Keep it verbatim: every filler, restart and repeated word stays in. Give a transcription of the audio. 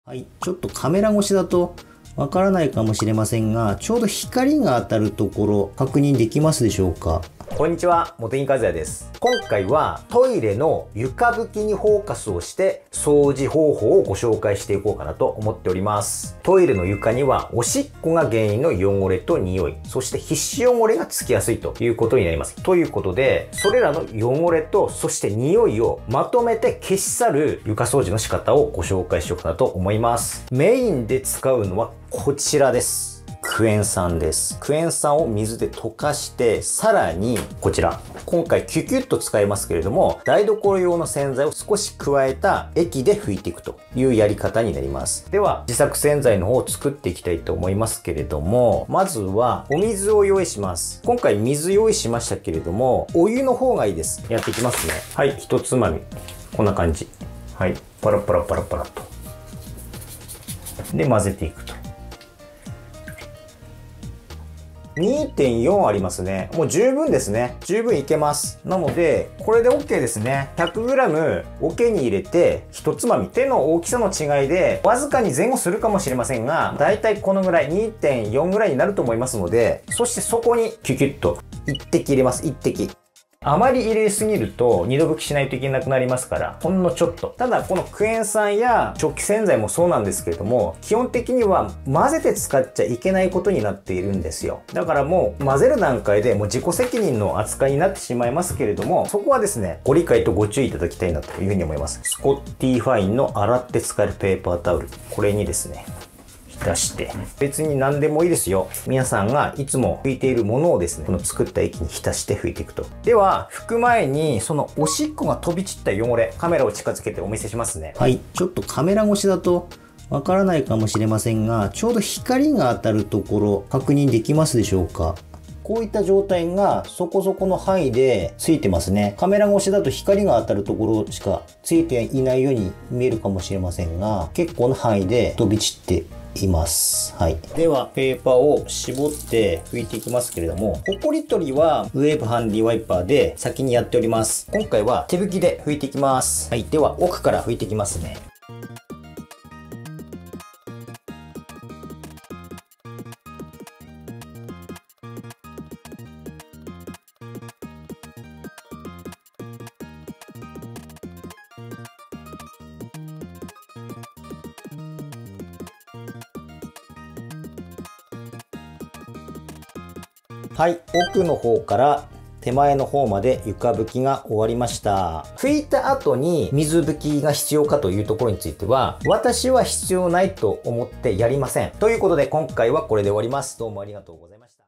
はい、ちょっとカメラ越しだとわからないかもしれませんが、ちょうど光が当たるところ確認できますでしょうか。 こんにちは、茂木和也です。今回はトイレの床拭きにフォーカスをして掃除方法をご紹介していこうかなと思っております。トイレの床にはおしっこが原因の汚れと匂い、そして皮脂汚れがつきやすいということになります。ということで、それらの汚れとそして匂いをまとめて消し去る床掃除の仕方をご紹介しようかなと思います。メインで使うのはこちらです。クエン酸です。クエン酸を水で溶かして、さらにこちら。今回キュキュッと使いますけれども、台所用の洗剤を少し加えた液で拭いていくというやり方になります。では、自作洗剤の方を作っていきたいと思いますけれども、まずはお水を用意します。今回水用意しましたけれども、お湯の方がいいです。やっていきますね。はい、一つまみ。こんな感じ。はい、パラパラパラパラと。で、混ぜていくと。にてんよん ありますね。もう十分ですね。十分いけます。なので、これで OK ですね。ひゃくグラム 桶に入れて、一つまみ。手の大きさの違いで、わずかに前後するかもしれませんが、だいたいこのぐらい、にてんよん ぐらいになると思いますので、そしてそこにキュキュッといってき入れます。いってき。あまり入れすぎると二度拭きしないといけなくなりますから、ほんのちょっと。ただこのクエン酸や食器洗剤もそうなんですけれども、基本的には混ぜて使っちゃいけないことになっているんですよ。だからもう混ぜる段階でもう自己責任の扱いになってしまいますけれども、そこはですね、ご理解とご注意いただきたいなというふうに思います。スコッティファインの洗って使えるペーパータオル。これにですね、出して、別に何でもいいですよ。皆さんがいつも拭いているものをですね、この作った液に浸して拭いていくと。では、拭く前に、そのおしっこが飛び散った汚れ、カメラを近づけてお見せしますね。 はい、ちょっとカメラ越しだとわからないかもしれませんが、ちょうど光が当たるところ確認できますでしょうか。こういった状態がそこそこの範囲でついてますね。カメラ越しだと光が当たるところしかついていないように見えるかもしれませんが、結構な範囲で飛び散っています。はい。では、ペーパーを絞って拭いていきますけれども、ホコリ取りはウェーブハンディワイパーで先にやっております。今回は手拭きで拭いていきます。はい。では、奥から拭いていきますね。はい、奥の方から手前の方まで床拭きが終わりました。拭いた後に水拭きが必要かというところについては、私は必要ないと思ってやりません。ということで今回はこれで終わります。どうもありがとうございました。